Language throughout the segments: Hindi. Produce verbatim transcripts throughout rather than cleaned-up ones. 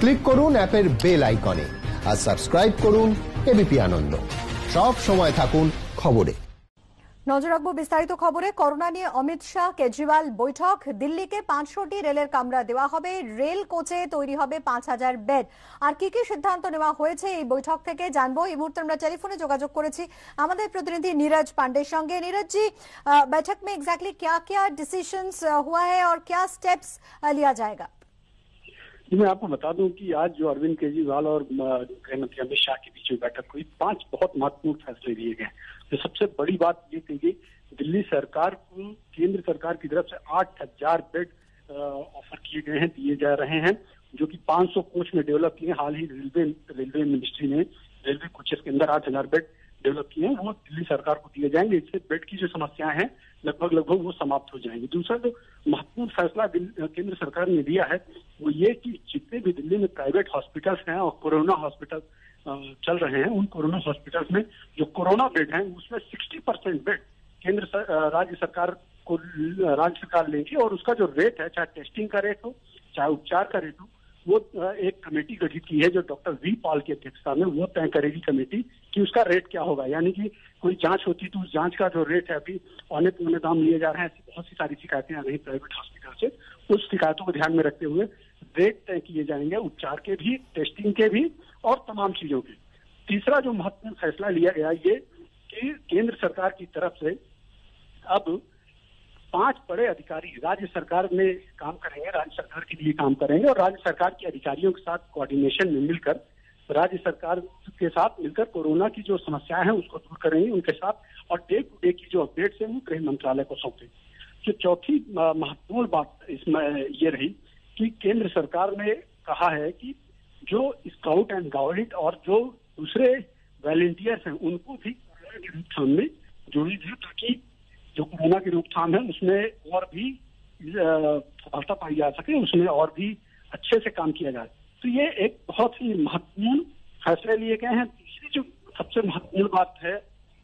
ক্লিক করুন অ্যাপের বেল আইকনে আর সাবস্ক্রাইব করুন এবিপি আনন্দ। সব সময় থাকুন খবরে। নজর রাখবো বিস্তারিত খবরে। করোনা নিয়ে অমিত শাহ কেজরিওয়াল বৈঠক। দিল্লিকে পাঁচশোটি রেলের কামরা দেওয়া হবে, রেল কোচে তৈরি হবে পাঁচ হাজার বেড। আর কি কি সিদ্ধান্ত নেওয়া হয়েছে এই বৈঠক থেকে জানবো। এই মুহূর্তে আমরা টেলিফোনে যোগাযোগ করেছি আমাদের প্রতিনিধি नीरज पांडे সঙ্গে। नीरज जी, बैठक में एग्जैक्टली क्या क्या डिसीजंस हुआ है और क्या स्टेप्स लिया जाएगा? मैं आपको बता दूं कि आज जो अरविंद केजरीवाल और गृह मंत्री अमित शाह के बीच में बैठक हुई, पांच बहुत महत्वपूर्ण फैसले लिए गए। तो सबसे बड़ी बात ये कही गई, दिल्ली सरकार को केंद्र सरकार की तरफ से आठ हजार बेड ऑफर किए गए हैं, दिए जा रहे हैं, जो कि पांच सौ कोच में डेवलप किए। हाल ही रेलवे रेलवे मिनिस्ट्री ने रेलवे कोचेस के अंदर आठ हजार बेड डेवलप किए हैं, वो दिल्ली सरकार को दिए जाएंगे। इससे बेड की जो समस्याएं हैं लगभग लगभग वो समाप्त हो जाएंगी। दूसरा जो महत्वपूर्ण फैसला केंद्र सरकार ने लिया है वो ये कि जितने भी दिल्ली में प्राइवेट हॉस्पिटल्स हैं और कोरोना हॉस्पिटल चल रहे हैं, उन कोरोना हॉस्पिटल्स में जो कोरोना बेड हैं उसमें साठ परसेंट बेड केंद्र सर, राज्य सरकार को राज्य सरकार लेगी। और उसका जो रेट है, चाहे टेस्टिंग का रेट हो चाहे उपचार का रेट हो, वो एक कमेटी गठित की है जो डॉक्टर वी पॉल की अध्यक्षता में, वो तय करेगी कमेटी कि उसका रेट क्या होगा। यानी कि कोई जांच होती तो उस जांच का जो रेट है, अभी औने पौने दाम लिए जा रहे हैं, ऐसी बहुत सी सारी शिकायतें आ रही प्राइवेट हॉस्पिटल से, उस शिकायतों को ध्यान में रखते हुए रेट तय किए जाएंगे, उपचार के भी, टेस्टिंग के भी और तमाम चीजों के। तीसरा जो महत्वपूर्ण फैसला लिया गया ये कि केंद्र सरकार की तरफ से अब पांच बड़े अधिकारी राज्य सरकार में काम करेंगे, राज्य सरकार के लिए काम करेंगे और राज्य सरकार के अधिकारियों के साथ कोऑर्डिनेशन में मिलकर राज्य सरकार के साथ मिलकर कोरोना की जो समस्याएं हैं उसको दूर करेंगे उनके साथ, और डे टू डे की जो अपडेट्स हैं वो गृह मंत्रालय को सौंपेंगे। जो चौथी महत्वपूर्ण बात इसमें ये रही कि केंद्र सरकार ने कहा है कि जो स्काउट एंड गाइड और जो दूसरे वॉलंटियर्स हैं उनको भी कोरोना की रोकथाम में जोड़ी जाए, ताकि जो कोरोना की रोकथाम है उसमें और भी सफलता पाई जा सके, उसमें और भी अच्छे से काम किया जाए। तो ये एक बहुत ही महत्वपूर्ण फैसले लिए गए हैं। तीसरी जो सबसे महत्वपूर्ण बात है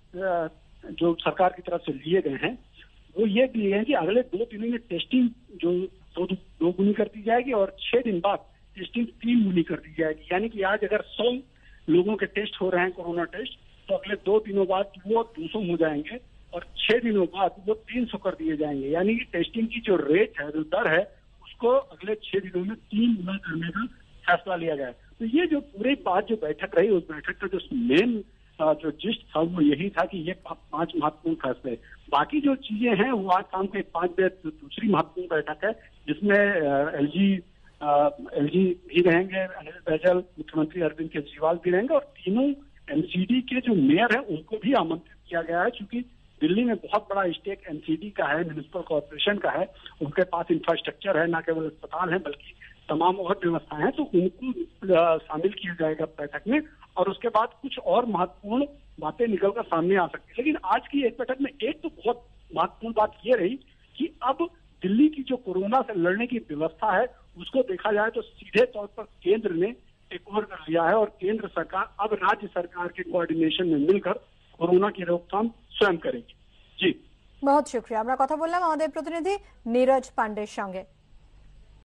जो सरकार की तरफ से लिए गए हैं वो ये लिए हैं कि अगले दो दिनों में टेस्टिंग जो दो दो गुनी कर दी जाएगी और छह दिन बाद टेस्टिंग तीन गुनी कर दी जाएगी। यानी कि आज अगर सौ लोगों के टेस्ट हो रहे हैं कोरोना टेस्ट, तो अगले दो दिनों बाद वो दो सौ हो जाएंगे और छह दिनों बाद वो तीन सौ कर दिए जाएंगे। यानी कि टेस्टिंग की जो रेट है, जो दर है, उसको अगले छह दिनों में तीन गुना करने का फैसला लिया गया है। तो ये जो पूरी बात जो बैठक रही, उस बैठक का जो मेन जो जिस्ट था वो यही था कि ये पांच महत्वपूर्ण फैसले। बाकी जो चीजें हैं वो आज शाम को एक पांच बजे दूसरी महत्वपूर्ण बैठक है जिसमें एलजी एलजी भी रहेंगे, अनिल बैजल, मुख्यमंत्री अरविंद केजरीवाल भी रहेंगे और तीनों एमसीडी के जो मेयर हैं उनको भी आमंत्रित किया गया है। क्योंकि दिल्ली में बहुत बड़ा स्टेक एमसीडी का है, म्युनिसिपल कॉर्पोरेशन का है, उनके पास इंफ्रास्ट्रक्चर है, न केवल अस्पताल है बल्कि तमाम और व्यवस्थाएं हैं, तो उनको शामिल किया जाएगा बैठक में और उसके बाद कुछ और महत्वपूर्ण बातें निकलकर सामने आ सकती है। लेकिन आज की एक बैठक में एक तो बहुत महत्वपूर्ण बात ये रही कि अब दिल्ली की जो कोरोना से लड़ने की व्यवस्था है उसको देखा जाए तो सीधे तौर पर केंद्र ने टेक ओवर कर लिया है और केंद्र सरकार अब राज्य सरकार के कोऑर्डिनेशन में मिलकर कोरोना की रोकथाम स्वयं करेगी। जी, बहुत शुक्रिया। আমরা কথা বললাম আমাদের প্রতিনিধি नीरज पांडेर সঙ্গে।